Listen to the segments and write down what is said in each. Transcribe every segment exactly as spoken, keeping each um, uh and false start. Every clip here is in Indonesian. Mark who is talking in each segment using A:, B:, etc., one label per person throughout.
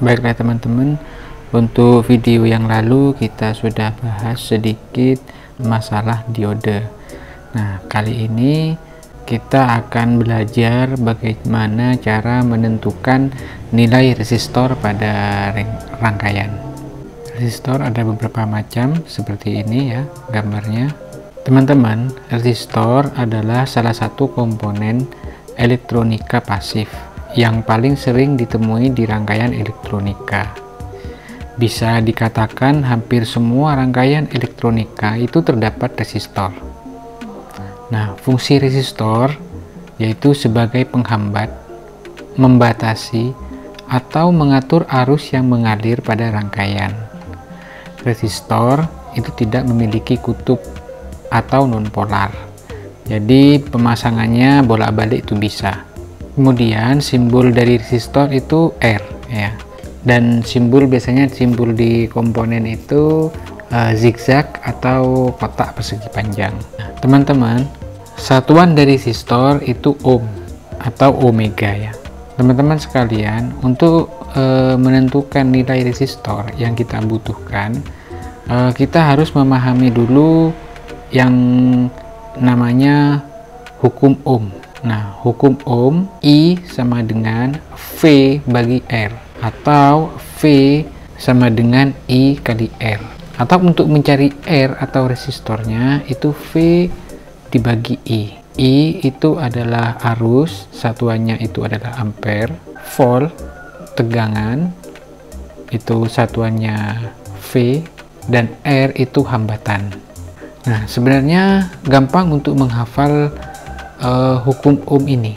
A: Baiklah teman-teman, untuk video yang lalu kita sudah bahas sedikit masalah diode. Nah, kali ini kita akan belajar bagaimana cara menentukan nilai resistor pada rangkaian. Resistor ada beberapa macam seperti ini ya gambarnya. Teman-teman, resistor adalah salah satu komponen elektronika pasif yang paling sering ditemui di rangkaian elektronika. Bisa dikatakan hampir semua rangkaian elektronika itu terdapat resistor. Nah, fungsi resistor yaitu sebagai penghambat, membatasi, atau mengatur arus yang mengalir pada rangkaian. Resistor itu tidak memiliki kutub atau nonpolar, jadi pemasangannya bolak-balik itu bisa. Kemudian simbol dari resistor itu R ya, dan simbol biasanya simbol di komponen itu uh, zigzag atau kotak persegi panjang. Teman-teman, satuan dari resistor itu ohm atau omega ya. Teman-teman sekalian, untuk uh, menentukan nilai resistor yang kita butuhkan, uh, kita harus memahami dulu yang namanya hukum ohm. Nah, hukum ohm, I sama dengan V bagi R, atau V sama dengan I kali R. Atau untuk mencari R atau resistornya itu V dibagi I. I itu adalah arus, satuannya itu adalah ampere. Volt, tegangan, itu satuannya V. Dan R itu hambatan. Nah, sebenarnya gampang untuk menghafal uh, hukum ohm ini.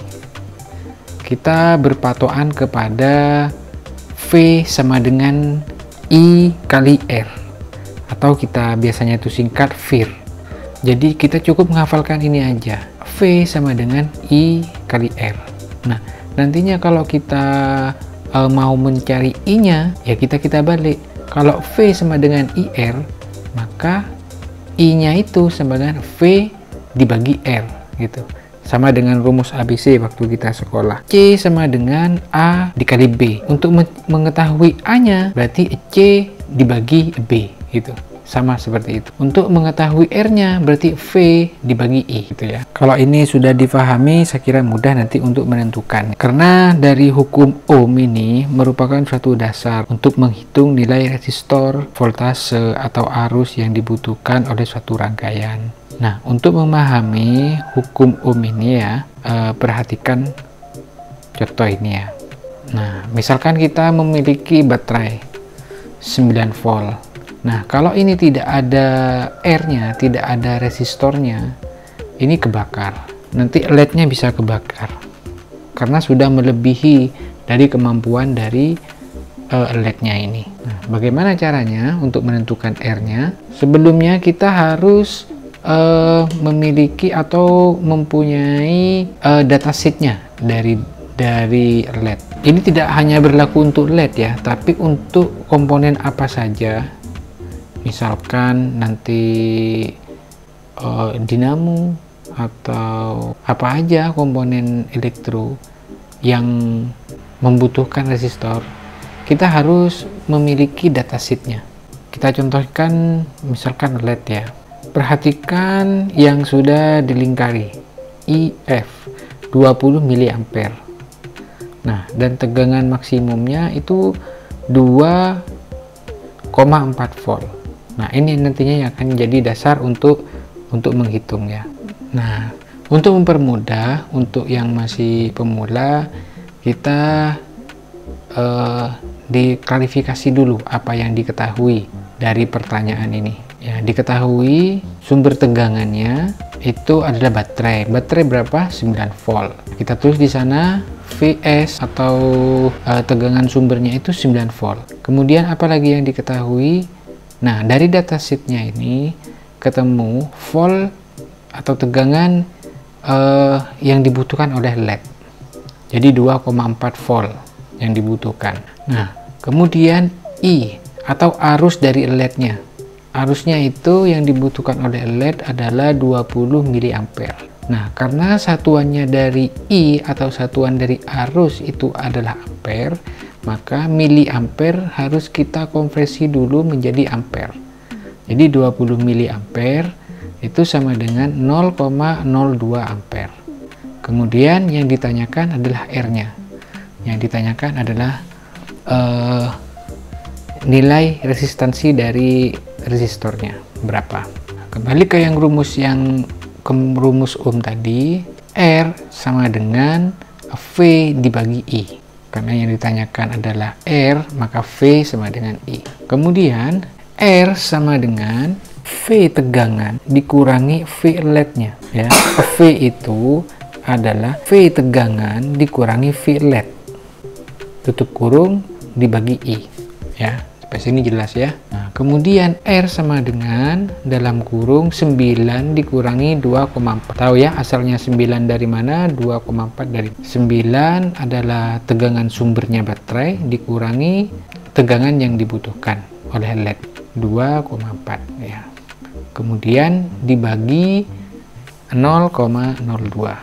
A: Kita berpatokan kepada V sama dengan I kali R, atau kita biasanya itu singkat V I R. Jadi kita cukup menghafalkan ini aja, V sama dengan I kali R. Nah, nantinya kalau kita uh, mau mencari I nya, ya kita kita balik. Kalau V sama dengan I R, maka I nya itu sama dengan V dibagi R gitu. Sama dengan rumus A B C waktu kita sekolah. C sama dengan A dikali B. Untuk mengetahui A nya berarti C dibagi B gitu. Sama seperti itu. Untuk mengetahui R nya berarti V dibagi I gitu ya. Kalau ini sudah difahami, saya kira mudah nanti untuk menentukan. Karena dari hukum ohm ini merupakan suatu dasar untuk menghitung nilai resistor, voltase, atau arus yang dibutuhkan oleh suatu rangkaian. Nah, untuk memahami hukum ohm ini ya, eh, perhatikan contoh ini ya. Nah, misalkan kita memiliki baterai sembilan volt. Nah, kalau ini tidak ada R-nya, tidak ada resistornya, ini kebakar. Nanti L E D-nya bisa kebakar karena sudah melebihi dari kemampuan dari uh, L E D-nya ini. Nah, bagaimana caranya untuk menentukan R-nya? Sebelumnya kita harus uh, memiliki atau mempunyai uh, datasheet-nya dari dari L E D. Ini tidak hanya berlaku untuk L E D ya, tapi untuk komponen apa saja. Misalkan nanti uh, dinamo atau apa aja komponen elektro yang membutuhkan resistor, kita harus memiliki datasheetnya. Kita contohkan misalkan L E D ya. Perhatikan yang sudah dilingkari I F dua puluh miliampere. Nah, dan tegangan maksimumnya itu dua koma empat volt. Nah, ini nantinya yang akan jadi dasar untuk untuk menghitung ya. Nah, untuk mempermudah untuk yang masih pemula, kita uh, diklarifikasi dulu apa yang diketahui dari pertanyaan ini. Ya, diketahui sumber tegangannya itu adalah baterai. Baterai berapa? sembilan volt. Kita tulis di sana V S atau uh, tegangan sumbernya itu sembilan volt. Kemudian apa lagi yang diketahui? Nah, dari datasheetnya ini ketemu volt atau tegangan uh, yang dibutuhkan oleh L E D. Jadi dua koma empat volt yang dibutuhkan. Nah, kemudian I atau arus dari L E D-nya. Arusnya itu yang dibutuhkan oleh L E D adalah dua puluh miliampere. Nah, karena satuannya dari I atau satuan dari arus itu adalah ampere, maka miliampere harus kita konversi dulu menjadi ampere. Jadi dua puluh miliampere itu sama dengan nol koma nol dua ampere. Kemudian yang ditanyakan adalah R-nya. Yang ditanyakan adalah uh, nilai resistansi dari resistornya berapa. Kembali ke yang rumus yang ke rumus Ohm tadi, R sama dengan V dibagi I. Karena yang ditanyakan adalah R, maka V sama dengan I. Kemudian R sama dengan V tegangan dikurangi V L E D-nya, ya. V itu adalah V tegangan dikurangi V L E D, tutup kurung dibagi I, ya. Sampai sini jelas ya. Nah, kemudian R sama dengan dalam kurung sembilan dikurangi dua koma empat. Tahu ya asalnya sembilan dari mana? dua koma empat dari sembilan adalah tegangan sumbernya baterai dikurangi tegangan yang dibutuhkan oleh L E D, dua koma empat, ya. Kemudian dibagi nol koma nol dua.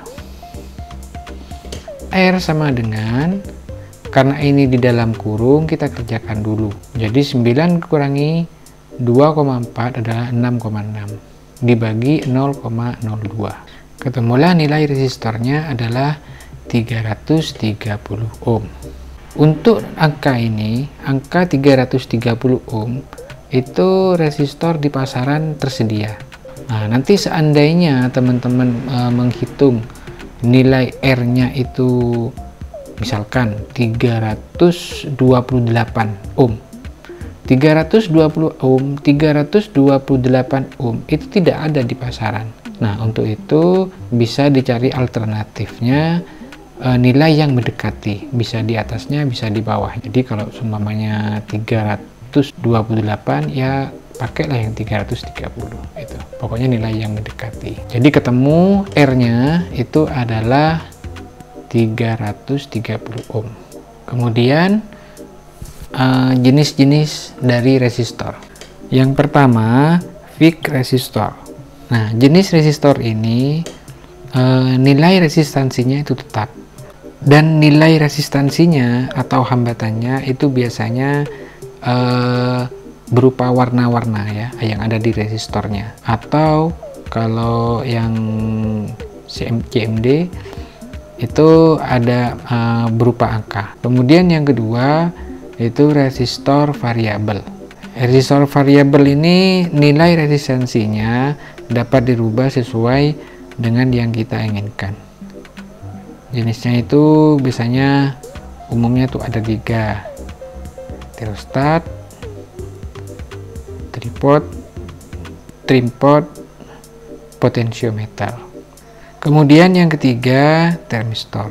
A: R sama dengan, karena ini di dalam kurung, kita kerjakan dulu. Jadi sembilan kurangi dua koma empat adalah enam koma enam dibagi nol koma nol dua. Ketemulah nilai resistornya adalah tiga ratus tiga puluh ohm. Untuk angka ini, angka tiga ratus tiga puluh ohm itu resistor di pasaran tersedia. Nah, nanti seandainya teman-teman e, menghitung nilai R-nya itu misalkan tiga ratus dua puluh delapan ohm, tiga ratus dua puluh ohm, tiga ratus dua puluh delapan ohm itu tidak ada di pasaran. Nah, untuk itu bisa dicari alternatifnya, e, nilai yang mendekati, bisa di atasnya bisa di bawah. Jadi kalau seumpamanya tiga ratus dua puluh delapan, ya pakailah yang tiga ratus tiga puluh, itu pokoknya nilai yang mendekati. Jadi ketemu R-nya itu adalah tiga ratus tiga puluh ohm. Kemudian jenis-jenis uh, dari resistor. Yang pertama, fixed resistor. Nah, jenis resistor ini uh, nilai resistansinya itu tetap, dan nilai resistansinya atau hambatannya itu biasanya uh, berupa warna-warna, ya, yang ada di resistornya. Atau kalau yang C M D itu ada uh, berupa angka. Kemudian yang kedua itu resistor variabel. Resistor variabel ini nilai resistansinya dapat dirubah sesuai dengan yang kita inginkan. Jenisnya itu biasanya umumnya tuh ada tiga: terostat, tripod, trimpod, potensiometer. Kemudian yang ketiga, termistor.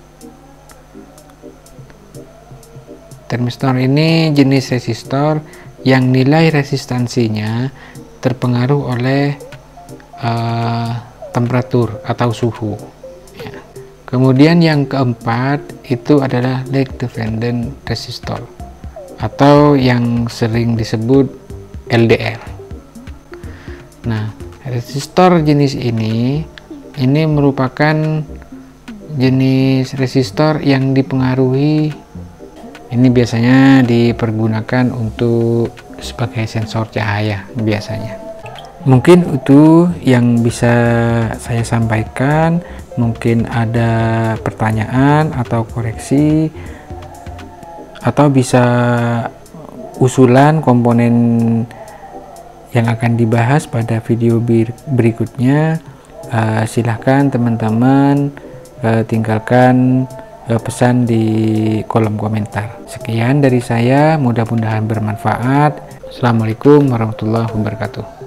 A: Termistor ini jenis resistor yang nilai resistansinya terpengaruh oleh uh, temperatur atau suhu, ya. Kemudian yang keempat itu adalah lag dependent resistor atau yang sering disebut L D R. Nah, resistor jenis ini ini merupakan jenis resistor yang dipengaruhi, ini biasanya dipergunakan untuk sebagai sensor cahaya biasanya. Mungkin itu yang bisa saya sampaikan. Mungkin ada pertanyaan atau koreksi, atau bisa usulan komponen yang akan dibahas pada video berikutnya. Uh, silahkan teman-teman uh, tinggalkan uh, pesan di kolom komentar. Sekian dari saya, mudah-mudahan bermanfaat. Assalamualaikum warahmatullahi wabarakatuh.